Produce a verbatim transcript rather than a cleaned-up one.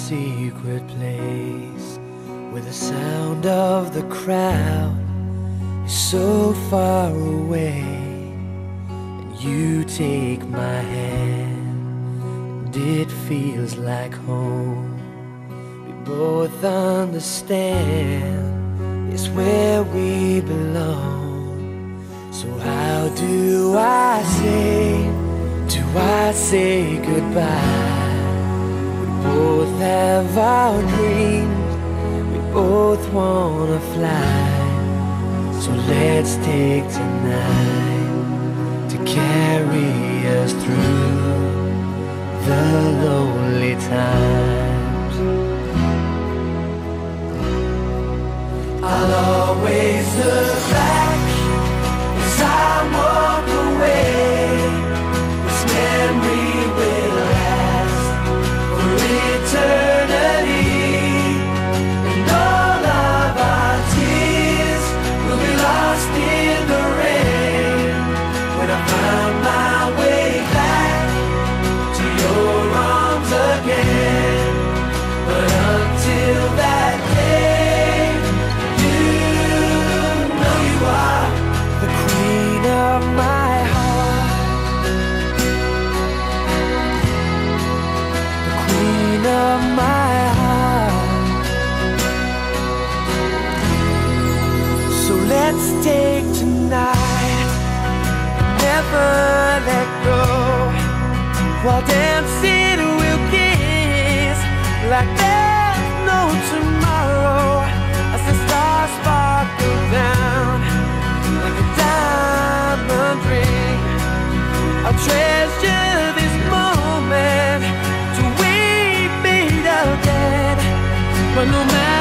secret place where the sound of the crowd is so far away, and you take my hand and it feels like home. We both understand it's where we belong. So how do I say, do I say goodbye? We both have our dreams, we both wanna fly. So let's take tonight to carry us through the lonely times. I'll always look back as I walk away. This memory will last for eternity, and all of our tears will be lost in the rain when I find my way back to your arms again. But until that day, you know you are the queen of my heart, the queen of my heart. So let's take tonight, never let go, while dancing we'll kiss like there's no tomorrow, as the stars sparkle down like a diamond ring. I'll treasure this moment till we meet again. But no matter